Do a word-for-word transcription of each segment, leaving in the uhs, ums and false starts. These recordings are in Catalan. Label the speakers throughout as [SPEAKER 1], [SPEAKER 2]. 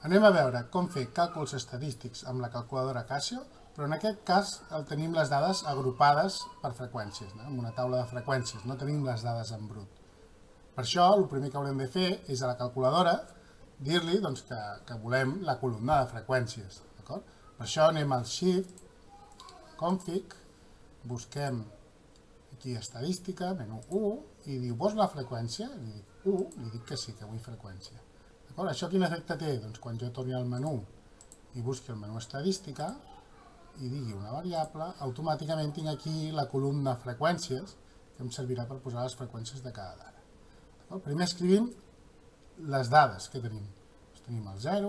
[SPEAKER 1] Anem a veure com fer càlculs estadístics amb la calculadora Casio, però en aquest cas tenim les dades agrupades per freqüències, no? En una taula de freqüències, no tenim les dades en brut. Per això, el primer que haurem de fer és a la calculadora dir-li doncs, que, que volem la columna de freqüències. Per això anem al Shift, Config, busquem aquí estadística, menu u, i diu, vols la freqüència? Li dic u, li dic que sí, que vull freqüència. Això quin efecte té? Doncs quan jo torni al menú i busqui el menú estadística i digui una variable, automàticament tinc aquí la columna freqüències que em servirà per posar les freqüències de cada dada. Primer escrivim les dades que tenim. Tenim el zero,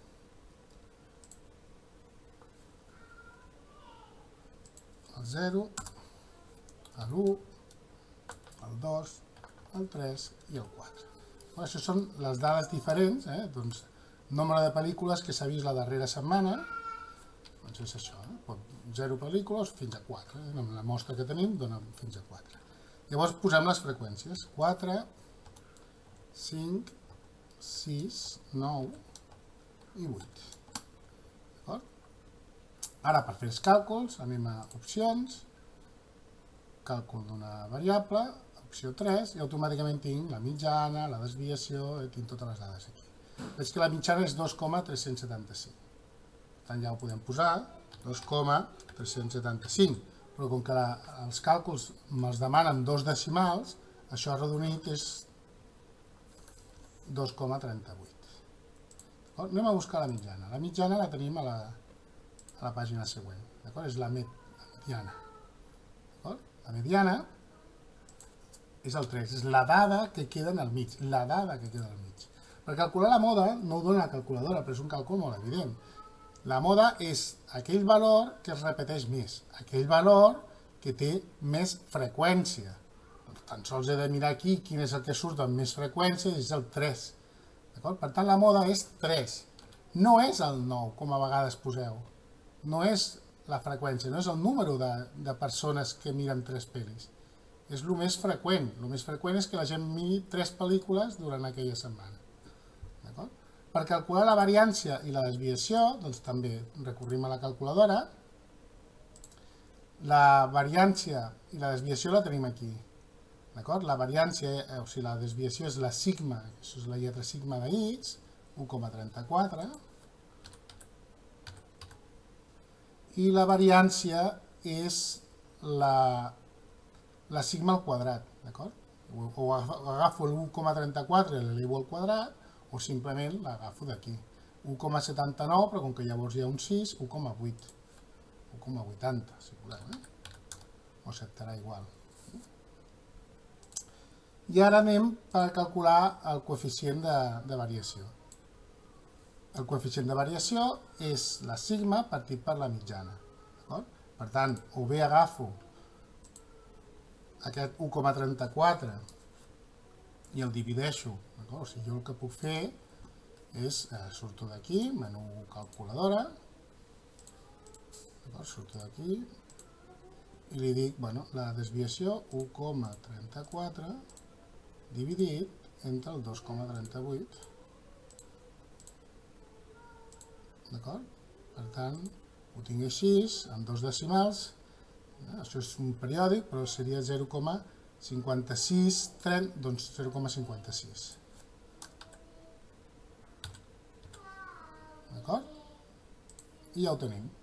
[SPEAKER 1] el zero, l'u, el dos, el tres i el quatre. Això són les dades diferents, eh? Doncs, nombre de pel·lícules que s'ha vist la darrera setmana, doncs és això, eh? zero pel·lícules fins a quatre, eh? Amb la mostra que tenim dona fins a quatre. Llavors posem les freqüències, quatre, cinc, sis, nou i vuit. Ara per fer els càlculs anem a opcions, càlcul d'una variable, opció tres, i automàticament tinc la mitjana, la desviació, tinc totes les dades aquí. Veig que la mitjana és dos coma tres-cents setanta-cinc. Per tant, ja ho podem posar, dos coma tres-cents setanta-cinc. Però com que els càlculs me'ls demanen dos decimals, això arrodonit és dos coma trenta-vuit. Anem a buscar la mitjana. La mitjana la tenim a la, a la pàgina següent. És la mediana. La mediana és el tres, és la dada que queda en el mig, la dada que queda al mig. Per calcular la moda no ho dona la calculadora, però és un càlcul molt evident. La moda és aquell valor que es repeteix més, aquell valor que té més freqüència. Tan sols he de mirar aquí quin és el que surt amb més freqüència, és el tres. Per tant, la moda és tres. No és el nou, com a vegades poseu. No és la freqüència, no és el número de, de persones que miren tres pel·lis. És el més freqüent. El més freqüent és que la gent miri tres pel·lícules durant aquella setmana. Per calcular la variància i la desviació, doncs també recorrim a la calculadora. La variància i la desviació la tenim aquí. La variància, o sigui, la desviació és la sigma, això és la lletra sigma de x, u coma trenta-quatre. I la variància és la... la sigma al quadrat, d'acord? O agafo l'u coma trenta-quatre i l'elevo al quadrat, o simplement l'agafo d'aquí. u coma setanta-nou, però com que llavors hi ha un sis, u coma vuit. u coma vuitanta, si voleu, eh? O s'actarà igual. I ara anem per calcular el coeficient de, de variació. El coeficient de variació és la sigma partit per la mitjana, d'acord? Per tant, o bé agafo aquest u coma trenta-quatre i el divideixo. O sigui, jo el que puc fer és, eh, surto d'aquí, menú calculadora, surto d'aquí i li dic, bueno, la desviació u coma trenta-quatre dividit entre el dos coma trenta-vuit. D'acord? Per tant, ho tinc així, en dos decimals. Això és un periòdic, però seria zero coma cinquanta-sis, doncs zero coma cinquanta-sis. D'acord? I ja ho tenim.